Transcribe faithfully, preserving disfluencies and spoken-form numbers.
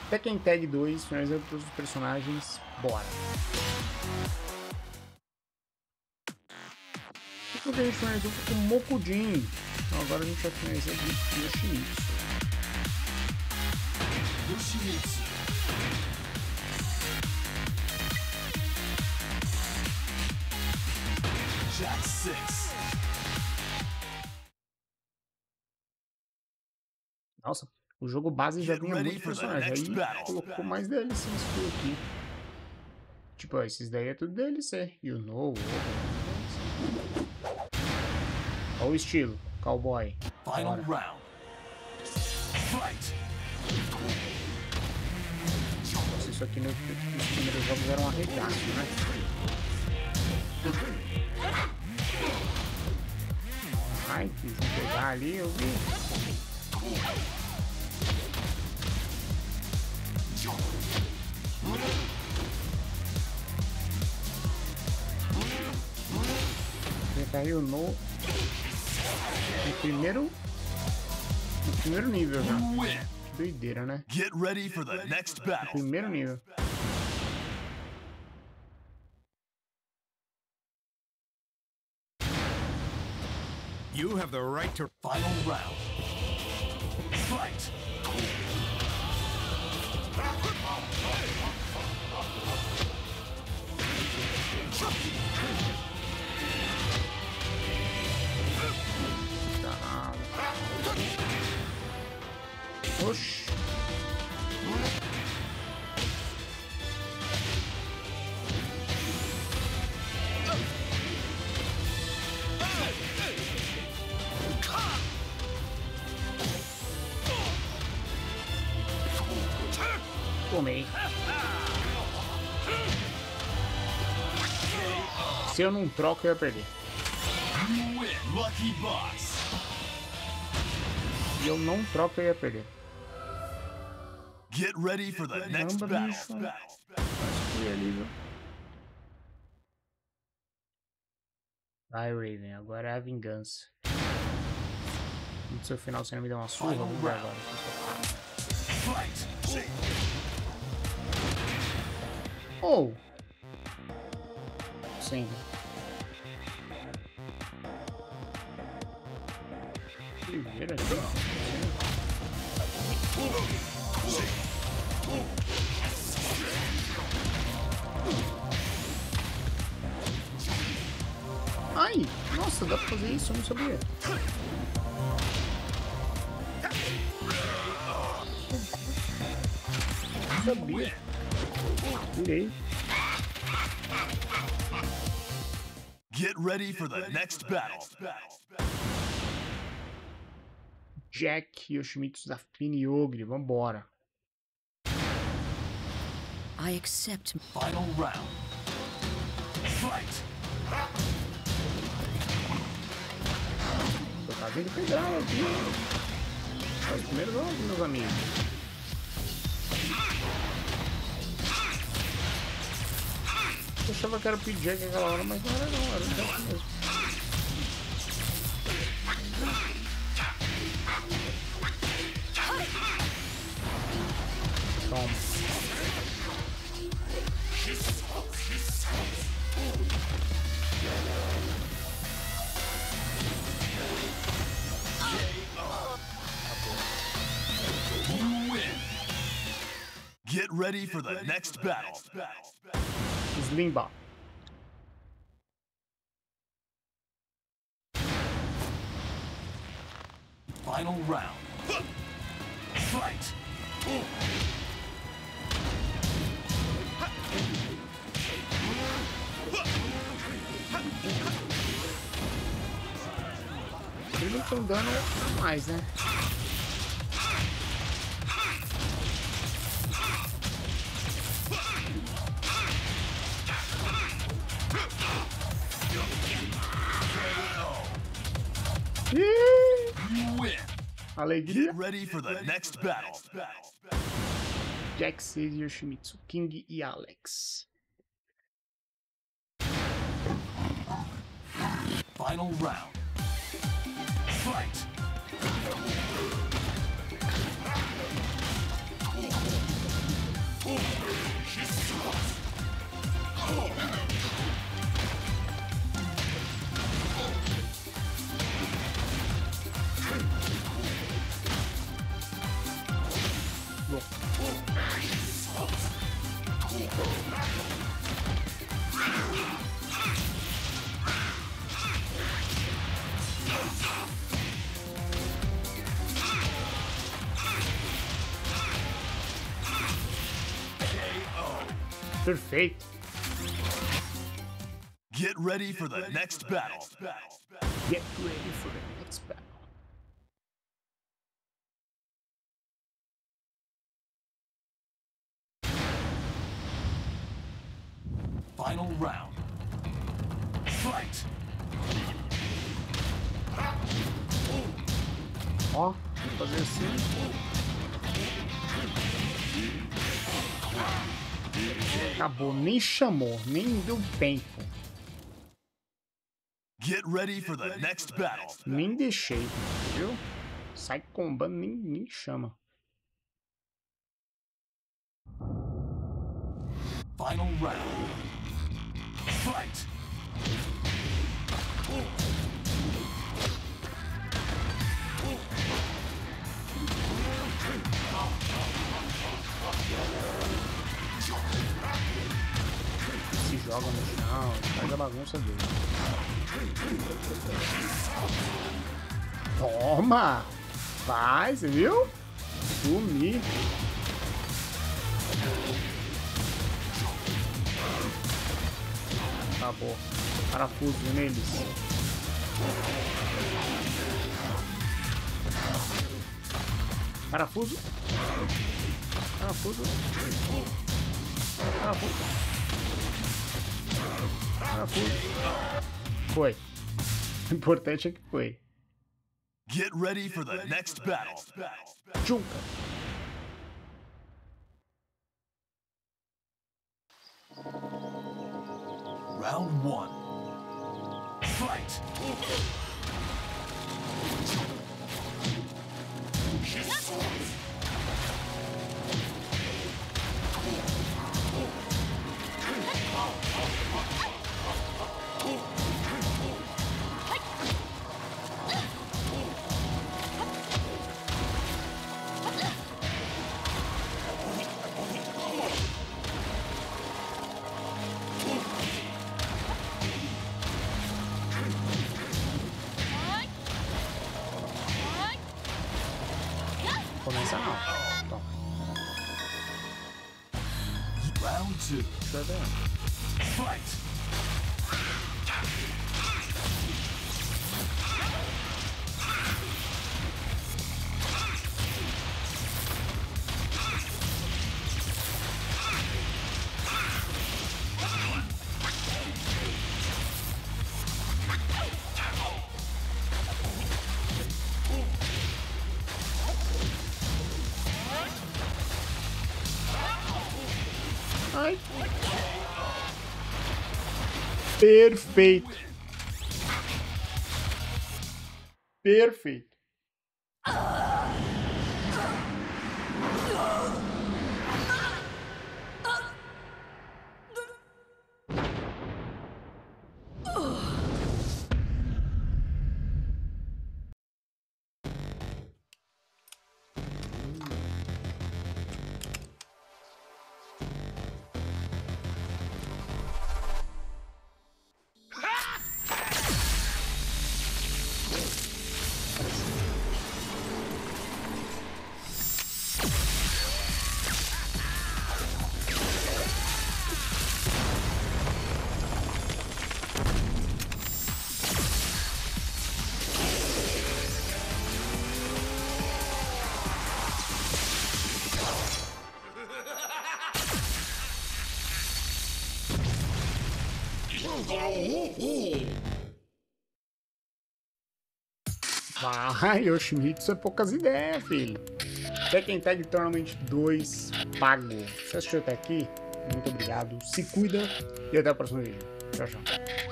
Tekken Tag dois, finalizando todos os personagens, bora! O que a gente finalizou foi com o Mokujin. Então agora a gente vai finalizar de Yoshimitsu. Yoshimitsu. Jack seis. Nossa, o jogo base já vinha muito personagem. Aí colocou mais D L Cs aqui. Tipo, ó, esses daí é tudo D L C. You know, olha o estilo, cowboy. Final round. Fight. Nossa, isso aqui nos primeiros jogos era um arregaço, né? Ai, quis me pegar ali, eu vi. Ele caiu no, no primeiro no primeiro nível já. Que doideira, né? Get ready for the next battle. Primeiro nível. You have the right to final round. Fight. Oxi. Tomei. Se eu não troco, eu ia perder. Se eu não troco, eu ia perder. Get ready for the next battle. Fui ali, viu? Vai, Raven, agora é a vingança. No seu final você não me deu uma surra, vamos ver agora. Oh! Sim. Primeiro aqui. Ai! Nossa, dá pra fazer isso? Eu não sabia. Não sabia. Virei. Get ready for the next battle. Jack Yoshimitsu da Fini Ogre, vambora. I accept. Final round. Fight. Tô tá vindo pegar aqui. É o primeiro jogo, meus amigos. Eu achava que era o P-Jack naquela hora, mas não era não, era o Jack mesmo. Toma. You win. Get ready for the next battle. Slimba. Final round. Fight. Eles não estão dando a mais, né? You win. Alegria. Get ready for the next battle. Jack seis, Yoshimitsu, King e Alex. Final round. Fight. Perfeito. Get ready for the next battle. Get ready for the next battle. Final round. Fight. Ó, vou fazer assim. Acabou, nem chamou, nem deu tempo. Get ready for the next battle. Nem deixei, viu? Sai combando, nem, nem chama. Final round. Fight. Se joga no chão, faz a bagunça dele. Toma! Vai, você viu? Sumi. Acabou. Parafuso neles. Parafuso. Parafuso. Parafuso. Parafuso. Foi. O importante é que foi. Get ready for the next battle. Junca. Round one. Fight. Começa não. Toma. Round two. Deixa eu ver. Fight. Ai. Perfeito. Perfeito. Vai, Yoshimitsu é poucas ideias, filho. Tekken Tag Tournament dois pago. Você assistiu até aqui? Muito obrigado. Se cuida e até o próximo vídeo. Tchau, tchau.